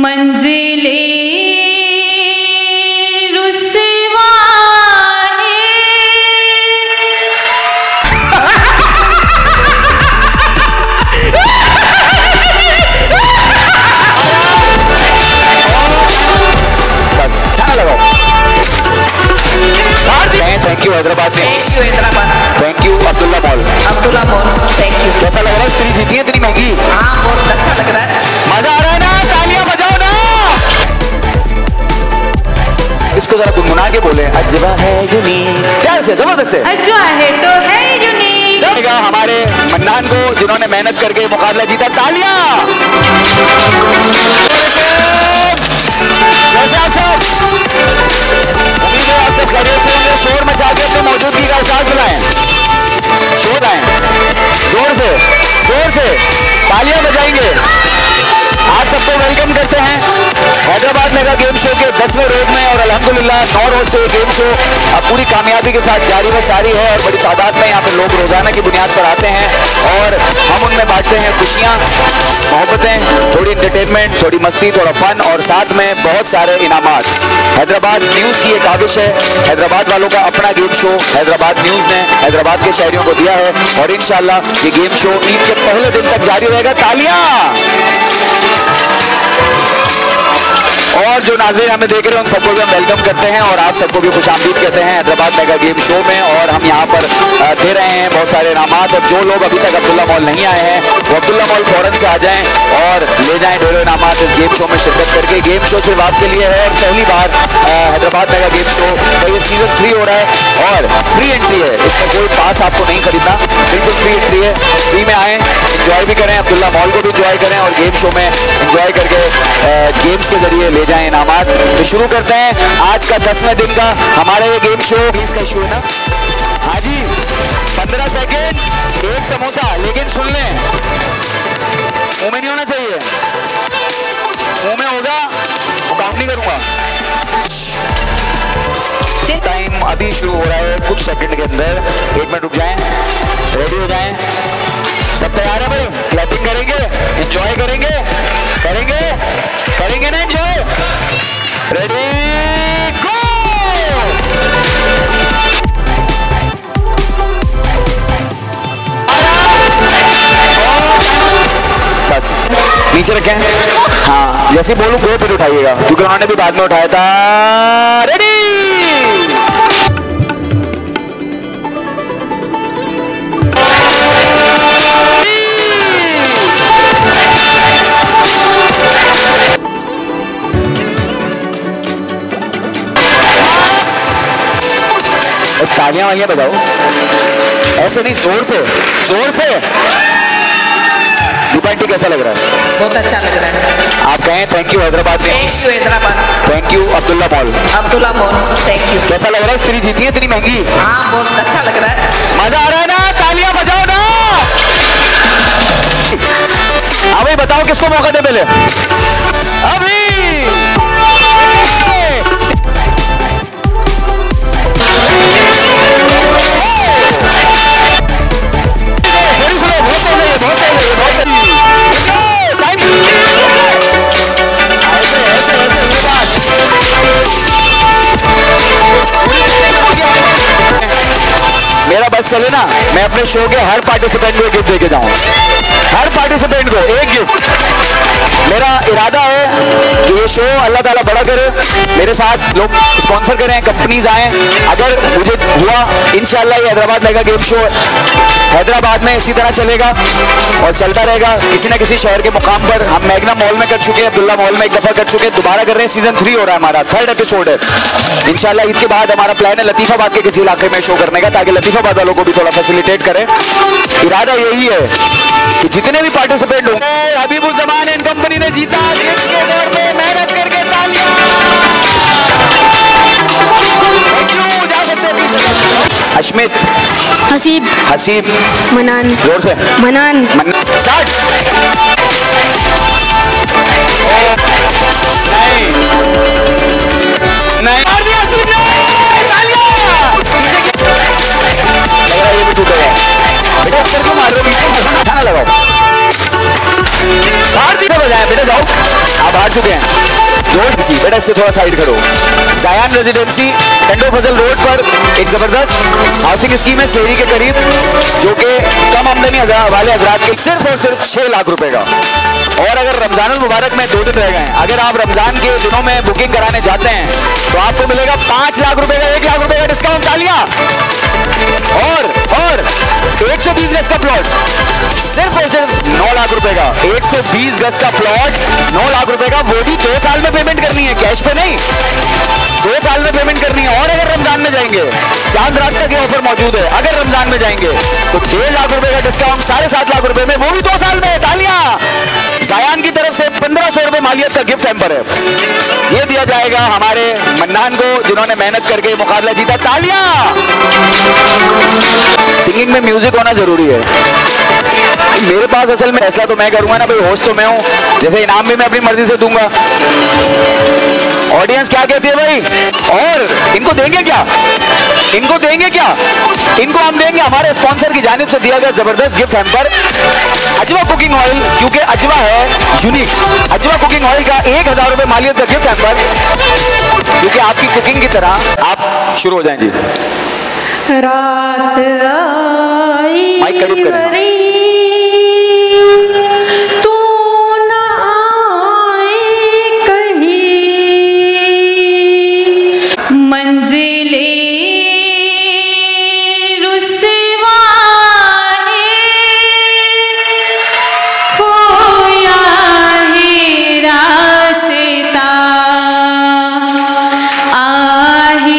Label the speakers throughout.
Speaker 1: मंजिले
Speaker 2: thank you Hyderabad में, thank you Abdullah mall,
Speaker 1: thank you.
Speaker 2: कैसा लग रहा है? स्त्री जीती है इतनी महंगी?
Speaker 1: हाँ बहुत अच्छा लग रहा है,
Speaker 2: मजा आ रहा है ना? तालियां बजाओ ना। इसको जरा गुनगुना के बोले, अजवा है यूनिक, प्यार से जबरदस्त से।
Speaker 1: अजवा है तो है यूनिक।
Speaker 2: हमारे मन्नान को जिन्होंने मेहनत करके मुकाबला जीता, तालियां। कैसे आप सब? उम्मीद है आप सब खैरियत से होंगे। शोर मचा के अपनी मौजूदगी का एहसास दिलाएं, शोर आए, जोर से तालियां बजाएंगे। आप सबको वेलकम करते हैं हैदराबाद मेगा गेम शो के 10वें रोज में, और अल्हम्दुलिल्लाह 9 रोज से गेम शो अब पूरी कामयाबी के साथ जारी व सारी है, और बड़ी तादाद में यहाँ पे लोग रोजाना की बुनियाद पर आते हैं, और हम उनमें बांटते हैं खुशियाँ, मोहब्बतें, थोड़ी इंटरटेनमेंट, थोड़ी मस्ती, थोड़ा फन, और साथ में बहुत सारे इनामात। हैदराबाद न्यूज़ की एक काविश है, हैदराबाद वालों का अपना गेम शो हैदराबाद न्यूज़ ने हैदराबाद के शहरियों को दिया है, और इंशाल्लाह ये गेम शो ईद के पहले दिन तक जारी रहेगा। तालियां। और जो नाज़रीन हमें देख रहे हैं उन सबको भी हम वेलकम करते हैं, और आप सबको भी खुशामदीद कहते हैं हैदराबाद मेगा गेम शो में। और हम यहाँ पर दे रहे हैं बहुत सारे इनामात, और जो लोग अभी तक अब्दुल्ला मॉल नहीं आए हैं वो अब्दुल्ला मॉल फौरन से आ जाएं और ले जाएं ढेरों इनामात इस गेम शो में शिरकत करके। गेम शो सिर्फ आपके लिए है, और पहली बार हैदराबाद मेगा गेम शो का ये सीजन 3 हो रहा है, और फ्री एंट्री है, इसमें कोई पास आपको नहीं खरीदना, बिल्कुल फ्री एंट्री है। फ्री में आएँ, इंजॉय भी करें, अब्दुल्ला मॉल को भी इंजॉय करें, और गेम शो में इंजॉय करके गेम्स के जरिए ले जाएं इनामात। तो शुरू करते हैं आज का 10वें दिन का हमारा ये गेम शो। इसका इशू है ना? हाँ जी, 15 सेकेंड, एक समोसा, लेकिन सुन लें, मुंह में नहीं होना चाहिए, मुंह में होगा वो काम नहीं करूंगा। टाइम अभी शुरू हो रहा है कुछ सेकंड के अंदर, 1 मिनट रुक जाएं, रेडी हो जाएं, सब तैयार है भाई? क्लैपिंग करेंगे, एंजॉय करेंगे, करेंगे ना एंजॉय? रेडी गो। बस नीचे रखें, हाँ जैसे बोलूं गो फिर उठाइएगा, क्योंकि उन्होंने भी बाद में उठाया था। रेडी। तालियां वालियां बजाओ, ऐसे नहीं, जोर से। दीपांटी कैसा लग रहा है?
Speaker 1: बहुत अच्छा लग रहा है।
Speaker 2: आप कहें थैंक यू हैदराबाद में, thank you Abdullah mall,
Speaker 1: thank you.
Speaker 2: कैसा लग रहा है? स्त्री जीती है इतनी महंगी?
Speaker 1: हाँ बहुत अच्छा लग रहा है,
Speaker 2: मजा आ रहा है ना? तालियां बजाओ ना। हाँ भाई बताओ किसको मौका दे पहले? अभी मेरा बस चले ना, मैं अपने शो के हर पार्टिसिपेंट को गिफ्ट देके जाऊं, हर पार्टिसिपेंट को एक गिफ्ट। मेरा इरादा है कि ये शो अल्लाह ताला बड़ा करे, मेरे साथ लोग स्पॉन्सर करें, कंपनीज आए, अगर मुझे हुआ इंशाल्लाह ये Hyderabad mega game show Hyderabad में इसी तरह चलेगा और चलता रहेगा। किसी ना किसी शहर के मुकाम पर हम मैग्ना मॉल में कर चुके हैं, अब्दुल्ला मॉल में एक दफा कर चुके हैं, दोबारा कर रहे हैं। सीजन 3 हो रहा है हमारा, 3rd एपिसोड है इंशाल्लाह। ईद के बाद हमारा प्लान है लतीफाबाद के किसी इलाके में शो करने का, ताकि लतीफाबाद वालों को भी थोड़ा फैसिलिटेट करें। इरादा यही है कि जितने भी पार्टिसिपेंट होंगे, हबीबुज़्ज़मान एंड कंपनी ने जीता, इसके दौर में मेहनत करके तालियां। जा सकते हैं अश्मित, हसीब,
Speaker 3: मनान,
Speaker 2: जोर से
Speaker 3: मनान,
Speaker 2: स्टार्ट। नहीं मार दिया हसीब ने, तालियां। लग रहा है ये भी टूट गया बेटा, ऊपर क्यों मार रहे हो? बीच में खाना लगाओ, बाहर दिखा बजाया बेटा, जाओ आप बाहर चुके हैं। जोश बेटा इससे थोड़ा साइड करो। जायान रेजिडेंसी टंडो फजल रोड पर एक जबरदस्त हाउसिंग स्कीम है शहरी के करीब, जो कि कम आमदनी वाले हजरात के सिर्फ और सिर्फ 6 लाख रुपए का। और अगर रमजानुल मुबारक में 2 दिन रह गए, अगर आप रमजान के दिनों में बुकिंग कराने जाते हैं तो आपको मिलेगा 5 लाख रुपए का 1 लाख रुपए का डिस्काउंट। तालियां। और 120 गज का प्लॉट सिर्फ और सिर्फ 9 लाख रुपए का। 120 गज का प्लॉट 9 लाख रुपए का, वो भी 2 साल में पेमेंट करनी है, कैश पे नहीं, 2 साल में पेमेंट करनी है। और अगर रमजान में जाएंगे, चांद रात तक ये ऑफर मौजूद है, अगर रमजान में जाएंगे तो 1.5 लाख रुपए का डिस्काउंट 7.5 लाख रुपए में, वो भी 2 साल में। तालियां। जायान की तरफ से 1500 रुपए मालियत का गिफ्ट हैम्पर है, ये दिया जाएगा हमारे मन्नान को जिन्होंने मेहनत करके मुकाबला जीता। तालियां। सिंगिंग में म्यूजिक होना जरूरी है। मेरे पास असल में फैसला तो मैं करूंगा ना भाई, होस्ट तो मैं हूं, जैसे इनाम भी मैं अपनी मर्जी से दूंगा। ऑडियंस क्या कहती है भाई? और इनको देंगे क्या? इनको देंगे क्या? इनको हम देंगे हमारे स्पॉन्सर की जानिब से दिया गया जबरदस्त gift hamper, Ajwa cooking oil, क्योंकि अजवा है यूनिक। अजवा कुकिंग ऑयल का 1000 रुपए मालियत का गिफ्ट हैम्पर, क्योंकि आपकी कुकिंग की तरह। आप शुरू हो जाएं जी।
Speaker 3: रात आई
Speaker 2: माइक करीब करें।
Speaker 3: तू ना आए कहीं,
Speaker 1: मंजिले रुसवा है, खोया है रास्ता, आहे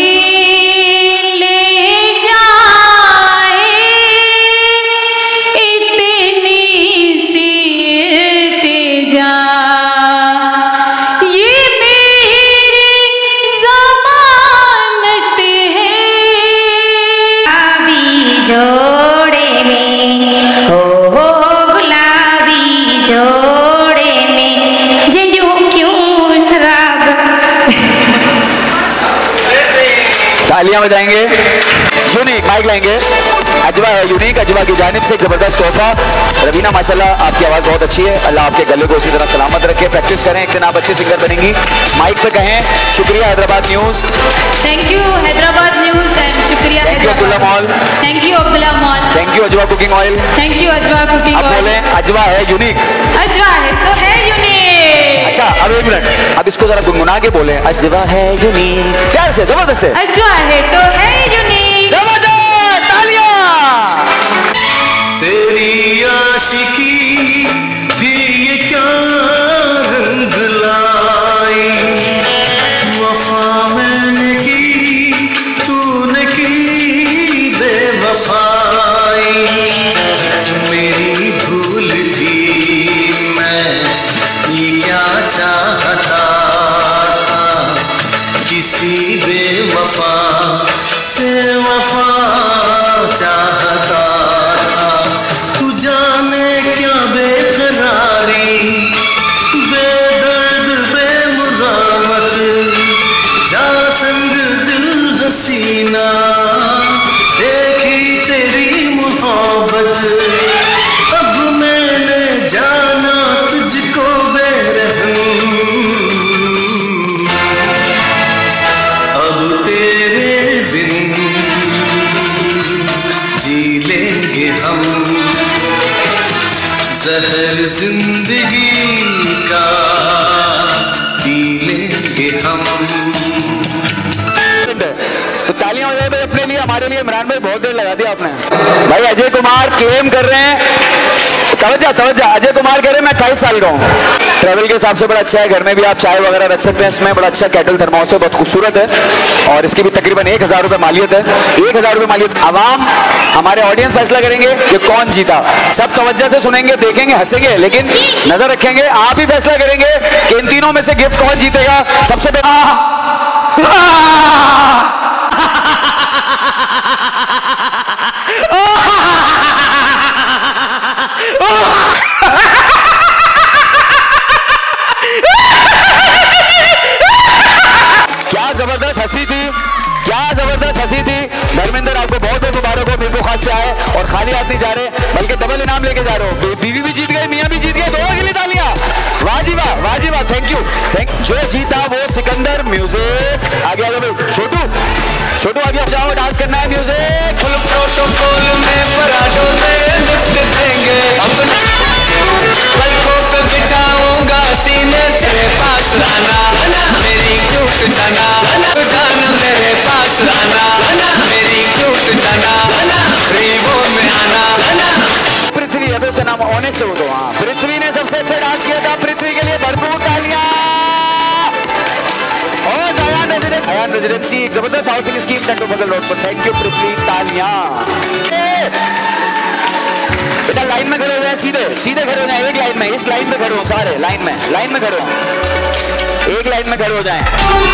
Speaker 3: जोड़े में हो गुलाबी जोड़े में जिंजू क्यों खराब।
Speaker 2: तालियां बजाएंगे। यूनिक माइक लाएंगे। अजवा है यूनिक, अजवा की जानिब से एक जबरदस्त तोहफा। रवीना माशाल्लाह आपकी आवाज़ बहुत अच्छी है, अल्लाह आपके गले को इसी तरह सलामत रखे, प्रैक्टिस करें, एक दिन आप अच्छी सिंगर बनेंगी। माइक पे कहें शुक्रिया Hyderabad news.
Speaker 1: Thank you Hyderabad news and शुक्रिया
Speaker 2: Abdullah mall.
Speaker 1: Thank you Abdullah mall.
Speaker 2: Thank you Ajwa cooking oil.
Speaker 1: Thank you Ajwa cooking
Speaker 2: अब
Speaker 1: ऑयल।
Speaker 2: बोलें अजवा है यूनिक।
Speaker 1: अजवा है तो है यूनिक।
Speaker 2: अच्छा अब 1 मिनट, अब इसको जरा गुनगुना के बोले, अजवा है यूनिक, प्यार से, जबरदस्त से।
Speaker 1: अजवा है तो है यूनिक।
Speaker 2: जबरदस्त, तालियां।
Speaker 4: तेरी आशिकी भी ये क्या रंग लाई, वफा मैंने की तूने की बेवफाई, मेरी भूल थी मैं ये क्या चाहता था, किसी बेवफा से वफा चाहता था, तू जाने क्या बेकरारी, बेदर्द बेमुरामत, जा संग दिल हसीना, देखी तेरी मोहब्बत, अब मैंने जाना तुझको बेरहम, अब तेरे बिन जी लेंगे हम, जहर जिंदगी का पी लेंगे हम।
Speaker 2: तो तालियां हो जाए भाई अपने लिए, हमारे लिए। इमरान भाई बहुत देर लगा दिया आपने। भाई अजय कुमार क्लेम कर रहे हैं, तवज्जा तवज्जा, अजय कुमार कह रहे हैं मैं 28 साल का हूँ। ट्रैवल के हिसाब से बड़ा अच्छा है, घर में भी आप चाय वगैरह रख सकते हैं इसमें, बड़ा अच्छा कैटल थर्मोस है, बहुत खूबसूरत है और इसकी भी तकरीबन 1000 रुपए मालियत है। 1000 रुपए मालियत। आवाम हमारे ऑडियंस फैसला करेंगे कि कौन जीता। सब तवज्जा से सुनेंगे, देखेंगे, हंसेंगे, लेकिन नजर रखेंगे। आप ही फैसला करेंगे कि इन तीनों में से गिफ्ट कौन जीतेगा। सबसे क्या जबरदस्त हंसी थी, क्या जबरदस्त हंसी थी। धर्मेंद्र आपको बहुत बहुत मुबारक हो, बिल्कुल खास से आए और खाली हाथ नहीं जा रहे बल्कि डबल इनाम लेके जा रहे हो। बीवी भी जीत गए, मियां भी जीत गए, दोनों के लिए तालियां। वाह जी वाह, वाह जी वाह, थैंक यू। जो जीता वो सिकंदर। म्यूजिक आगे आगे भाई, छोटू छोटू आगे जाओ, डांस करना है। म्यूजिक।
Speaker 4: फुल प्रोटोकॉल में पराठों में लिफ्ट देंगे, अपने पलकों पे बिठाऊंगा, सीने से पास आना, मेरी क्यूट जाना, जाना मेरे पास आना, मेरी क्यूट जाना, रीवो में आना।
Speaker 2: पृथ्वी, अभी उसका नाम ऑनेक्स है वो तो। हाँ, पृथ्वी ने सबसे अच्छा डांस किया था। पृथ्वी के लिए भरपूर तालियां। और अयान रेजिडेंसी एक जबरदस्त हाउसिंग स्कीम टंडो बगल रोड पर। थैंक यू पृथ्वी, तालियां। बेटा लाइन में खड़े हो जाए, सीधे सीधे खड़े हो जाए, एक लाइन में, इस लाइन में खड़े हो सारे, लाइन में खड़े हो, एक लाइन में खड़े हो जाएं।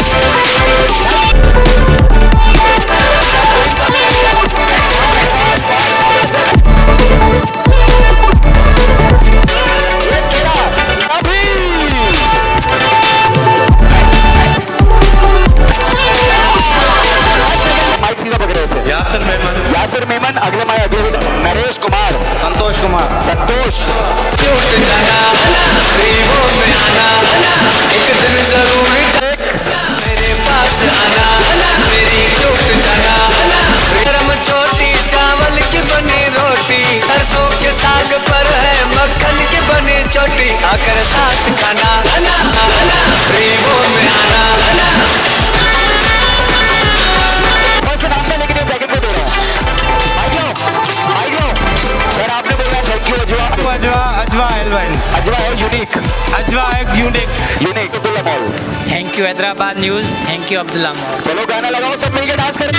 Speaker 2: यासिर मेमन, अगले माया नरेश कुमार, संतोष
Speaker 4: क्यूट जाना, रीवो में आना, एक दिन जरूर मेरे पास आना, मेरी क्यूट जाना, गरम छोटी चावल की बनी रोटी, सरसों के साग पर है मक्खन की बनी चोटी, आकर साथ खाना, रीवो में आना।
Speaker 2: अजवा है unique, Abdullah mall.
Speaker 5: Thank you Hyderabad news, thank you Abdullah mall.
Speaker 2: चलो गाना लगाओ, सब मिलकर डांस करें।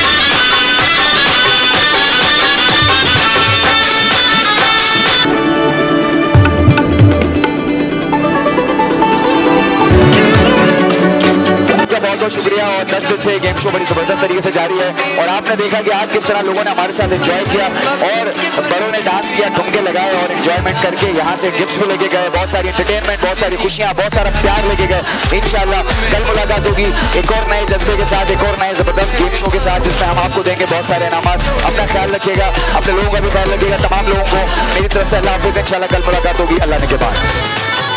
Speaker 2: बहुत शुक्रिया। और 10 दिन से गेम शो बड़ी जबरदस्त तरीके से जारी है और आपने देखा कि आज किस तरह लोगों ने हमारे साथ एंजॉय किया और बड़ों ने डांस किया, ठुमके लगाए और एंजॉयमेंट करके यहाँ से गिफ्ट्स भी लेके गए, बहुत सारी एंटरटेनमेंट, बहुत सारी खुशियाँ, बहुत सारा प्यार लेके गए। इंशाल्लाह कल मुलाकात होगी एक और नए जज्बे के साथ, एक और नए जबरदस्त गेम शो के साथ, जिसमें हम आपको देंगे बहुत सारे इनामात। अपना ख्याल रखिएगा, अपने लोगों का भी ख्याल रखिएगा। तमाम लोगों को मेरी तरफ से अल्लाह हाफिज़। इंशाल्लाह कल मुलाकात होगी अल्लाह ने के बाद।